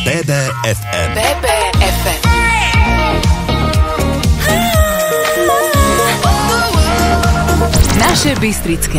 BBFM. Naše Bystrické.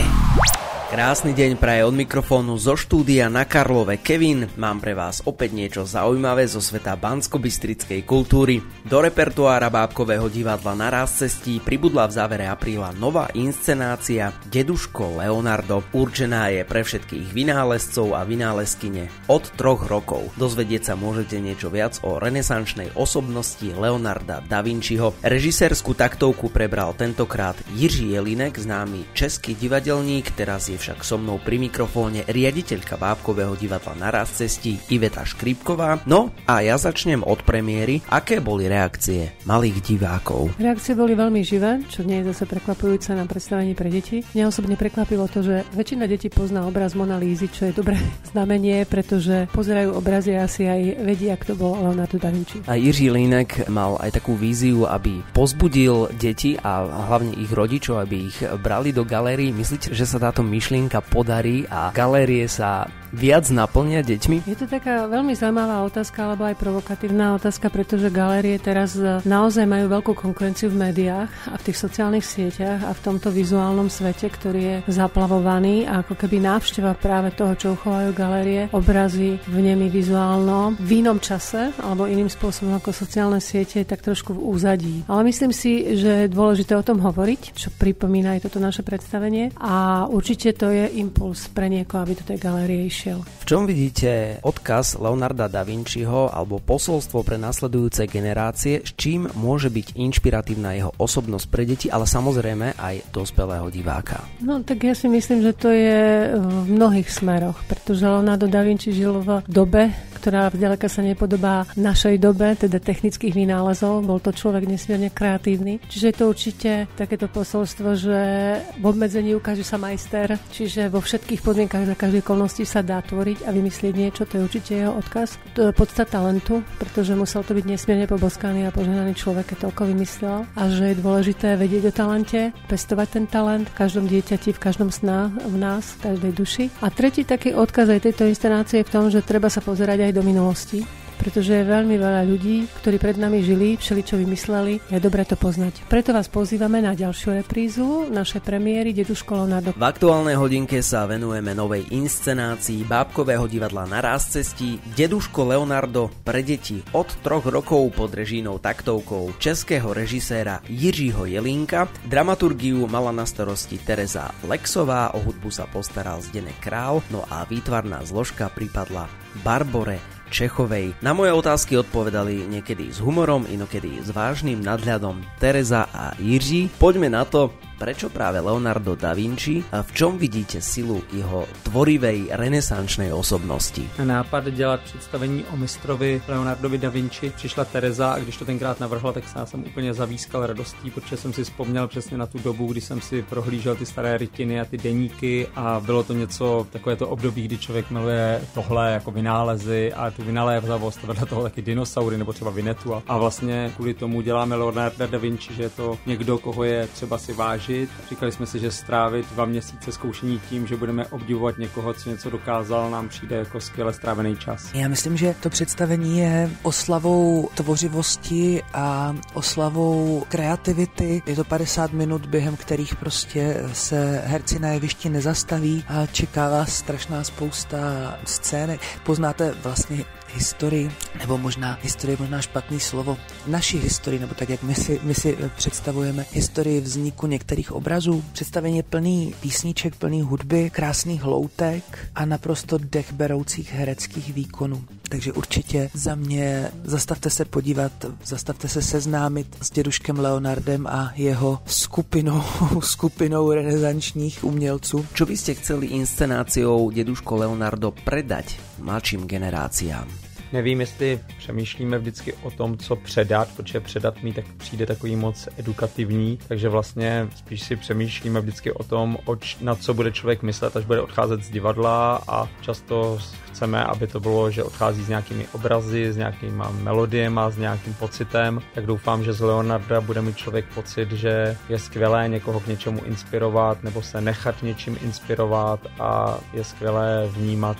Krásny deň praje od mikrofónu zo štúdia na Karlove Kevin. Mám pre vás opäť niečo zaujímavé zo sveta banskobystrickej kultúry. Do repertoára Bábkového divadla Na ráz cestí pribudla v závere apríla nová inscenácia Deduško Leonardo. Určená je pre všetkých vynálezcov a vynálezkyne od 3 rokov. Dozvedieť sa môžete niečo viac o renesančnej osobnosti Leonarda da Vinciho. Režisérskú taktovku prebral tentokrát Jiří Jelínek, známy český divadelník, teraz je však so mnou pri mikrofóne riaditeľka Bábkového divadla Na ráz cestí Iveta Škripková. No a ja začnem od premiéry. Aké boli reakcie malých divákov? Reakcie boli veľmi živé, čo nie je zase prekvapujúce na predstavení pre deti. Mňa osobne prekvapilo to, že väčšina detí pozná obraz Mona Lízy, čo je dobré znamenie, pretože pozerajú obrazy a asi aj vedia, kto bol Leonardo da Vinci. A Jiří Jelínek mal aj takú víziu, aby pozbudil deti a hlavne ich rodičov, aby ich brali do galérií. Myslíte, že sa táto myšlienka podarí a galérie sa viac naplnia deťmi? Je to taká veľmi zaujímavá otázka, alebo aj provokatívna otázka, pretože galérie teraz naozaj majú veľkú konkurenciu v médiách a v tých sociálnych sieťach a v tomto vizuálnom svete, ktorý je zaplavovaný a ako keby návšteva práve toho, čo uchovajú galérie, obrazy v nemi vizuálno v inom čase alebo iným spôsobom ako sociálne siete, tak trošku v úzadí. Ale myslím si, že je dôležité o tom hovoriť, čo pripomína aj toto naše predstavenie, a určite to je impuls pre niekoho, aby do tej galérie išiel. V čom vidíte odkaz Leonarda da Vinciho alebo posolstvo pre nasledujúce generácie, s čím môže byť inšpiratívna jeho osobnosť pre deti, ale samozrejme aj dospelého diváka? No tak ja si myslím, že to je v mnohých smeroch, pretože Leonardo da Vinci žil v dobe, ktorá vďaleka sa nepodobá našej dobe, teda technických vynálezov. Bol to človek nesmierne kreatívny. Čiže je to určite takéto posolstvo, že v obmedzení ukáže sa majster, čiže vo všetkých podmienkach za každej okolnosti sa dá tvoriť a vymyslieť niečo, to je určite jeho odkaz. To je podstata talentu, pretože musel to byť nesmierne poboskaný a požehnaný človek, keď toľko vymyslel, a že je dôležité vedieť o talente, pestovať ten talent v každom dieťati, v každom sná, v nás, v každej duši. A tretí taký odkaz aj tejto inscenácie je v tom, že treba sa pozerať aj do minulosti, pretože je veľmi veľa ľudí, ktorí pred nami žili, všeličo vymysleli, je dobre to poznať. Preto vás pozývame na ďalšiu reprízu našej premiéry Deduško Leonardo. V aktuálnej hodinke sa venujeme novej inscenácii Bábkového divadla Na ráz cestí Deduško Leonardo pre deti od 3 rokov pod režijnou taktovkou českého režiséra Jiřího Jelínka. Dramaturgiu mala na starosti Tereza Lexová, o hudbu sa postaral Zdeněk Král, no a výtvarná zložka pripadla Barbore Čechovej. Na moje otázky odpovedali niekedy s humorom, inokedy s vážnym nadhľadom Tereza a Jiří. Poďme na to, prečo práve Leonardo da Vinci a v čom vidíte silu jeho tvorivej renesančnej osobnosti? Na nápad dělat představení o mistrovi Leonardovi da Vinci přišla Tereza, a když to tenkrát navrhla, tak já jsem úplně zavískal radostí, protože jsem si vzpomněl přesně na tu dobu, kdy jsem si prohlížel ty staré rytiny a ty deníky, a bylo to něco, takové to období, kdy člověk miluje tohle jako vynálezy a tu vynalézavost, vedle toho taky dinosaury nebo třeba Vinetu, a vlastně kvůli tomu děláme Leonarda da Vinci, že je to někdo, koho je třeba si vážit. Říkali jsme si, že strávit 2 měsíce zkoušení tím, že budeme obdivovat někoho, co něco dokázal, nám přijde jako skvěle strávený čas. Já myslím, že to představení je oslavou tvořivosti a oslavou kreativity. Je to 50 minut, během kterých prostě se herci na jevišti nezastaví a čeká vás strašná spousta scének. Poznáte vlastně historii, nebo možná historie, možná špatný slovo, naši historii, nebo tak, jak my si představujeme historii vzniku některých obrazů. Představení je plný písniček, plný hudby, krásných hloutek a naprosto dechberoucích hereckých výkonů. Takže určitě za mě zastavte se podívat, zastavte se seznámit s Deduškem Leonardem a jeho skupinou renesančních umělců. Čo by ste chceli inscenáciou Deduško Leonardo predať mladším generáciám? Nevím, jestli přemýšlíme vždycky o tom, co předat, protože předat mi tak přijde takový moc edukativní, takže vlastně spíš si přemýšlíme vždycky o tom, na co bude člověk myslet, až bude odcházet z divadla, a často chceme, aby to bylo, že odchází s nějakými obrazy, s nějakýma melodiema, s nějakým pocitem, tak doufám, že z Leonarda bude mít člověk pocit, že je skvělé někoho k něčemu inspirovat nebo se nechat něčím inspirovat, a je skvělé vnímat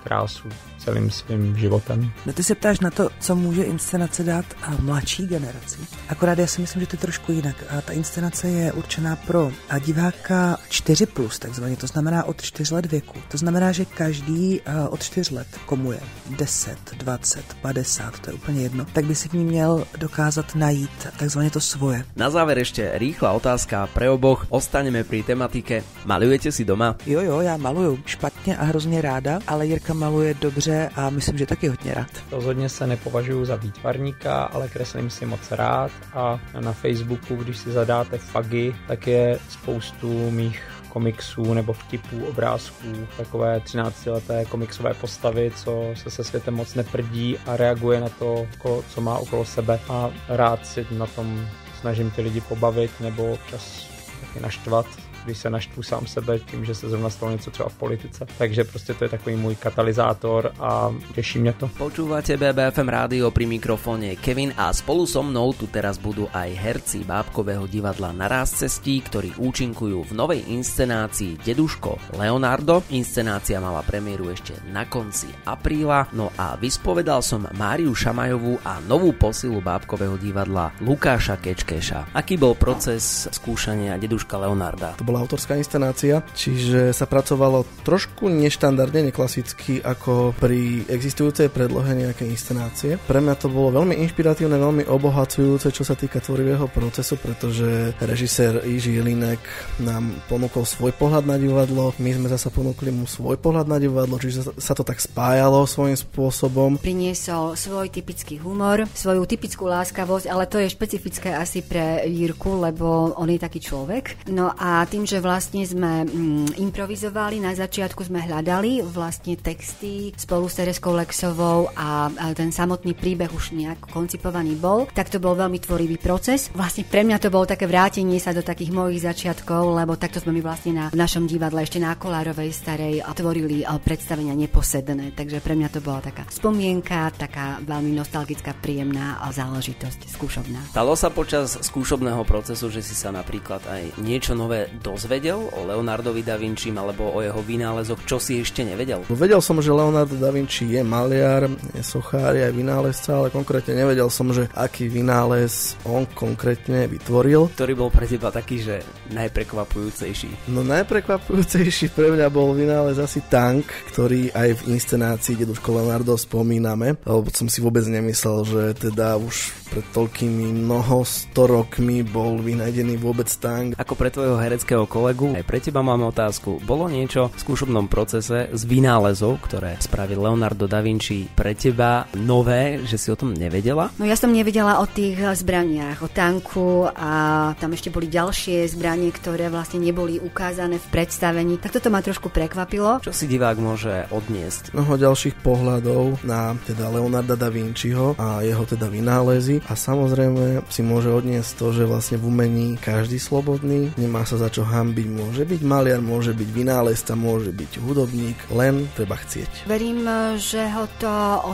krásu celým svým životem. No ty se ptáš na to, co může inscenace dát mladší generaci. Akorát já si myslím, že to je trošku jinak. A ta inscenace je určená pro diváka 4+, takzvaně, to znamená od 4 let věku. To znamená, že každý od 4 let, komu je 10, 20, 50, to je úplně jedno, tak by si v ní měl dokázat najít takzvaně to svoje. Na záver ešte rýchla otázka pre oboch. Ostaneme pri tematike. Malujete si doma? Jo, já maluju špatně a hrozně ráda, ale Jirka maluje dobře a myslím, že taky hodně rád. Rozhodně se nepovažuji za výtvarníka, ale kreslím si moc rád a na Facebooku, když si zadáte fagy, tak je spoustu mých komiksů nebo vtipů, obrázků, takové 13leté komiksové postavy, co se světem moc neprdí a reaguje na to, co má okolo sebe, a rád si na tom snažím ty lidi pobavit nebo občas taky naštvat, když se naštvu sám sebe tím, že se zrovna stalo něco třeba v politice. Takže prostě to je takový můj katalyzátor a těší mě to. Počúvate BBFM rádio, pri mikrofóne Kevin a spolu so mnou tu teraz budú aj herci Bábkového divadla Na rázcestí, ktorí účinkujú v novej inscenácii Deduško Leonardo. Inscenácia mala premiéru ešte na konci apríla. No a vyspovedal som Máriu Šamajovú a novú posilu Bábkového divadla Lukáša Kečkeša. Aký bol proces skúšania Deduška Leonarda? To bola autorská inscenácia, čiže sa pracovalo trošku neštandardne, neklasicky ako pri existujúcej predlohe nejakej inscenácie. Pre mňa to bolo veľmi inšpiratívne, veľmi obohacujúce, čo sa týka tvorivého procesu, pretože režisér Jiří Jelínek nám ponúkol svoj pohľad na divadlo, my sme zasa ponúkli mu svoj pohľad na divadlo, čiže sa to tak spájalo svojím spôsobom. Priniesol svoj typický humor, svoju typickú láskavosť, ale to je špecifické asi pre Jirku, lebo on je taký človek. No a tým, že vlastne sme improvizovali, na začiatku sme hľadali vlastne texty spolu s Tereskou Lexovou a ten samotný príbeh už nejak koncipovaný bol, tak to bol veľmi tvorivý proces. Vlastne pre mňa to bolo také vrátenie sa do takých mojich začiatkov, lebo takto sme my vlastne v našom divadle ešte na Kolárovej starej tvorili predstavenia Neposedné, takže pre mňa to bola taká spomienka, taká veľmi nostalgická, príjemná záležitosť, skúšobná. Stalo sa počas skúšobného procesu, že si sa napríklad aj niečo nové dozvedel o Leonardovi da Vinčim alebo o jeho vynálezoch, čo si ešte nevedel? Vedel som, že Leonardo da Vinci je maliar, je sochár, je aj vynálezca, ale konkrétne nevedel som, že aký vynález on konkrétne vytvoril. Ktorý bol pre teba taký, že najprekvapujúcejší? No najprekvapujúcejší pre mňa bol vynález asi tank, ktorý aj v inscenácii Deduško Leonardo spomíname, lebo som si vôbec nemyslel, že teda už pred toľkými mnoho 100 rokmi bol vynajdený vôbec tank. Ako pre tvojho hereckého kolegu, aj pre teba máme otázku. Bolo niečo v skúšobnom procese z vynálezov, ktoré spravil Leonardo da Vinci, pre teba nové, že si o tom nevedela? No ja som nevedela o tých zbraniach, o tanku a tam ešte boli ďalšie zbranie, ktoré vlastne neboli ukázané v predstavení. Tak toto ma trošku prekvapilo. Čo si divák môže odniesť? Mnoho ďalších pohľadov na teda Leonarda da Vinciho a jeho teda vynálezy a samozrejme si môže odniesť to, že vlastne v umení každý slobodný, nemá sa za čo hanbiť, môže byť maliar, môže byť vynálezca, môže byť hudobník, len treba chcieť. Verím, že ho to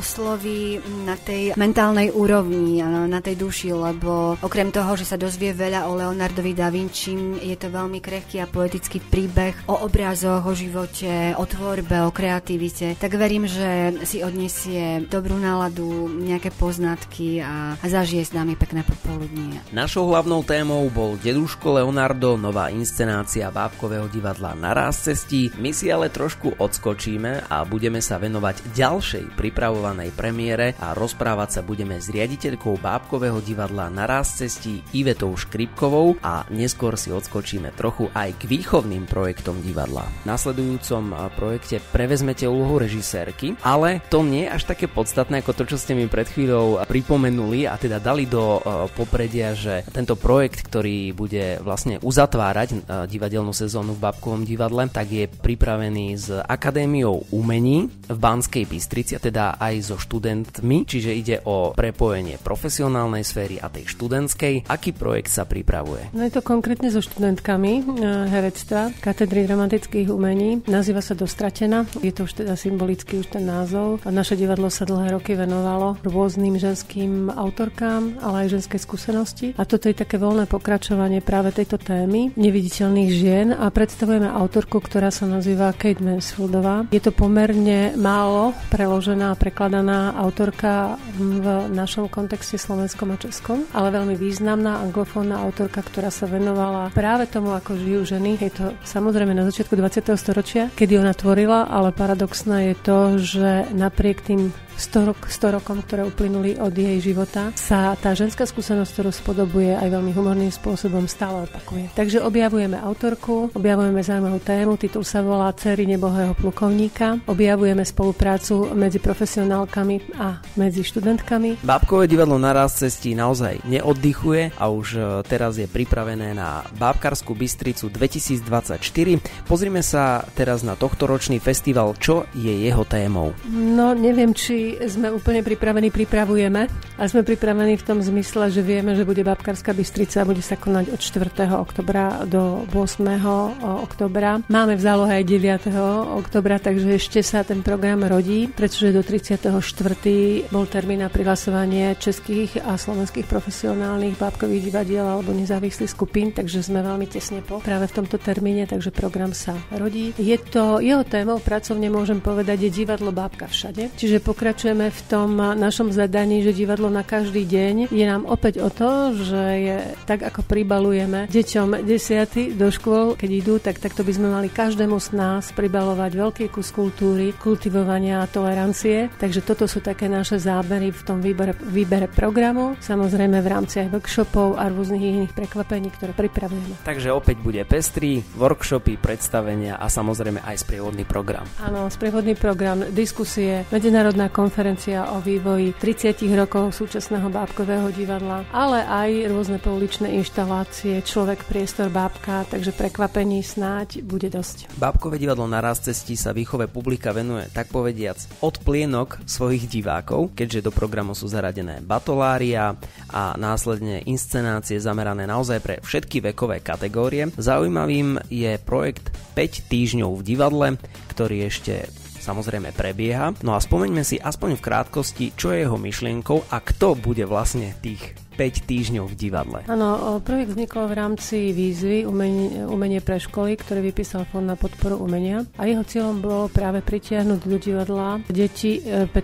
osloví na tej mentálnej úrovni, na tej duši, lebo okrem toho, že sa dozvie veľa o Leonardovi da Vinčim, je to veľmi krehký a poetický príbeh o obrazoch, o živote, o tvorbe, o kreativite. Tak verím, že si odniesie dobrú náladu, nejaké poznatky a zažije s nami pekné popoludnie. Našou hlavnou témou bol Deduško Leonardo, nová inscenácia Bábkového divadla Na rázcestí. My si ale trošku odskočíme a budeme sa venovať ďalšej pripravovanej premiére a rozprávať sa budeme s riaditeľkou Bábkového divadla Na rázcestí Ivetou Škripkovou a neskôr si odskočíme trochu aj k výchovným projektom divadla. V nasledujúcom projekte prevezmete úlohu režisérky, ale to nie je až také podstatné ako to, čo ste mi pred chvíľou pripomenuli a teda dali do popredia, že tento projekt, ktorý bude vlastne uzatvárať divadelnú sezónu v Bábkovom divadle, tak je pripravený s Akadémiou umení v Banskej Bystrici, teda aj so študentmi, čiže ide o prepojenie profesionálnej sféry a tej študentskej. Aký projekt sa pripravuje? No je to konkrétne so študentkami herectva Katedry dramatických umení. Nazýva sa Dostratená. Je to už teda symbolický už ten názov. A naše divadlo sa dlhé roky venovalo rôznym ženským autorkám, ale aj ženskej skúsenosti. A toto je také voľné pokračovanie práve tejto témy. Neviditeľné viditeľných žien a predstavujeme autorku, ktorá sa nazýva Kate Mansfieldová. Je to pomerne málo preložená a prekladaná autorka v našom kontexte slovenskom a českom, ale veľmi významná anglofónna autorka, ktorá sa venovala práve tomu, ako žijú ženy. Je to samozrejme na začiatku 20. storočia, kedy ona tvorila, ale paradoxné je to, že napriek tým 100 rokom, ktoré uplynuli od jej života, sa tá ženská skúsenosť, ktorú spodobuje aj veľmi humorným spôsobom, stále opakuje. Takže objavujeme autorku, objavujeme zaujímavú tému, titul sa volá Dcery nebohého plukovníka, objavujeme spoluprácu medzi profesionálkami a medzi študentkami. Bábkové divadlo Naraz cestí naozaj neoddychuje a už teraz je pripravené na Bábkarskú Bystricu 2024. Pozrime sa teraz na tohtoročný festival, čo je jeho témou. No, neviem, či sme úplne pripravujeme a sme pripravení v tom zmysle, že vieme, že bude Bábkarská Bystrica a bude sa konať od 4. oktobra do 8. oktobra. Máme v zálohe aj 9. oktobra, takže ešte sa ten program rodí, pretože do 34. bol termín na prihlasovanie českých a slovenských profesionálnych bábkových divadiel alebo nezávislých skupín, takže sme veľmi tesne po práve v tomto termíne, takže program sa rodí. Jeho témou pracovne môžem povedať je divadlo Bábka všade, čiže pokračujeme v tom našom zadaní, že divadlo na každý deň. Je nám opäť o to, že je tak, ako pribalujeme deťom desiaty do škôl, keď idú, tak takto by sme mali každému z nás pribalovať veľký kus kultúry, kultivovania a tolerancie. Takže toto sú také naše zábery v tom výbere programu. Samozrejme v rámci aj workshopov a rôznych iných prekvapení, ktoré pripravujeme. Takže opäť bude pestrý, workshopy, predstavenia a samozrejme aj sprievodný program. Áno, sprievodný program, diskusie, medzinárodná konferencia o vývoji 30 rokov súčasného bábkového divadla, ale aj rôzne pouličné inštalácie, človek, priestor, bábka, takže prekvapení snáď bude dosť. Bábkové divadlo Naraz cestí sa výchove publika venuje, tak povediac, od plienok svojich divákov, keďže do programu sú zaradené batolária a následne inscenácie zamerané naozaj pre všetky vekové kategórie. Zaujímavým je projekt 5 týždňov v divadle, ktorý ešte samozrejme prebieha. No a spomeňme si aspoň v krátkosti, čo je jeho myšlienkou a kto bude vlastne tých 5 týždňov v divadle. Áno, projekt vznikol v rámci výzvy Umenie pre školy, ktorý vypísal Fond na podporu umenia a jeho cieľom bolo práve pritiahnuť do divadla deti 15+,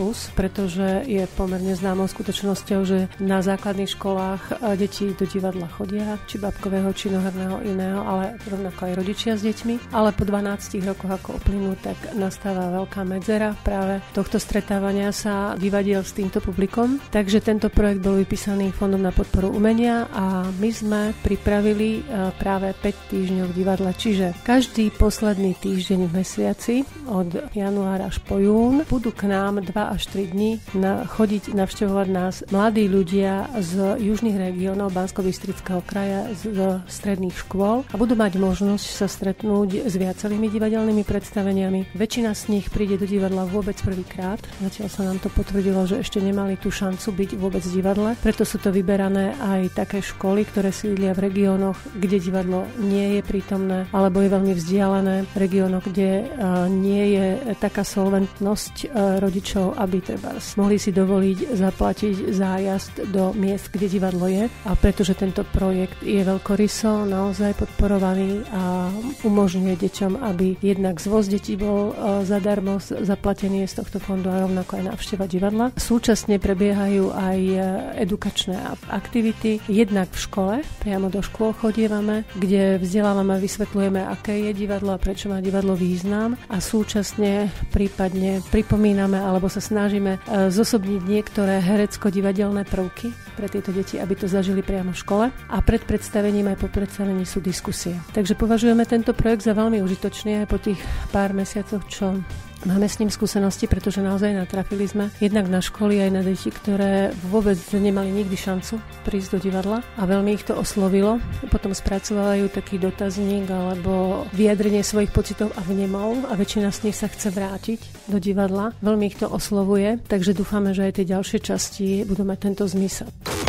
pretože je pomerne známou skutočnosťou, že na základných školách deti do divadla chodia, či bábkového, či noherného iného, ale rovnako aj rodičia s deťmi, ale po 12 rokoch ako uplynú, tak nastáva veľká medzera práve tohto stretávania sa divadiel s týmto publikom. Takže tento projekt bol vypísaný Fondom na podporu umenia a my sme pripravili práve 5 týždňov v divadle, čiže každý posledný týždeň v mesiaci od januára až po jún budú k nám 2 až 3 dní chodiť, navštevovať nás mladí ľudia z južných regiónov Banskobystrického kraja, z stredných škôl a budú mať možnosť sa stretnúť s viacerými divadelnými predstaveniami. Väčšina z nich príde do divadla vôbec prvýkrát. Zatiaľ sa nám to potvrdilo, že ešte nemali tú šancu byť vôbec v divadle. Preto sú to vyberané aj také školy, ktoré sídlia v regiónoch, kde divadlo nie je prítomné, alebo je veľmi vzdialené, v regiónoch, kde nie je taká solventnosť rodičov, aby treba mohli si dovoliť zaplatiť zájazd do miest, kde divadlo je. A pretože tento projekt je veľkoryso naozaj podporovaný a umožňuje deťom, aby jednak zvoz detí bol zadarmo zaplatený z tohto fondu a rovnako aj návšteva divadla. Súčasne prebiehajú aj edukačné aktivity. Jednak v škole, priamo do škôl chodievame, kde vzdelávame a vysvetľujeme, aké je divadlo a prečo má divadlo význam a súčasne prípadne pripomíname alebo sa snažíme zosobniť niektoré herecko-divadelné prvky pre tieto deti, aby to zažili priamo v škole a pred predstavením aj po predstavení sú diskusie. Takže považujeme tento projekt za veľmi užitočný aj po tých pár mesiacoch, čo máme s ním skúsenosti, pretože naozaj natrafili sme jednak na školy aj na deti, ktoré vôbec nemali nikdy šancu prísť do divadla a veľmi ich to oslovilo. Potom spracovajú taký dotazník alebo vyjadrenie svojich pocitov a vnemov a väčšina z nich sa chce vrátiť do divadla. Veľmi ich to oslovuje, takže dúfame, že aj tie ďalšie časti budú mať tento zmysel.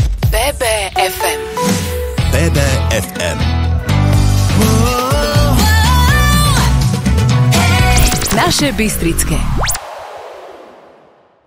BBFM. BBFM. Naše Bystrické.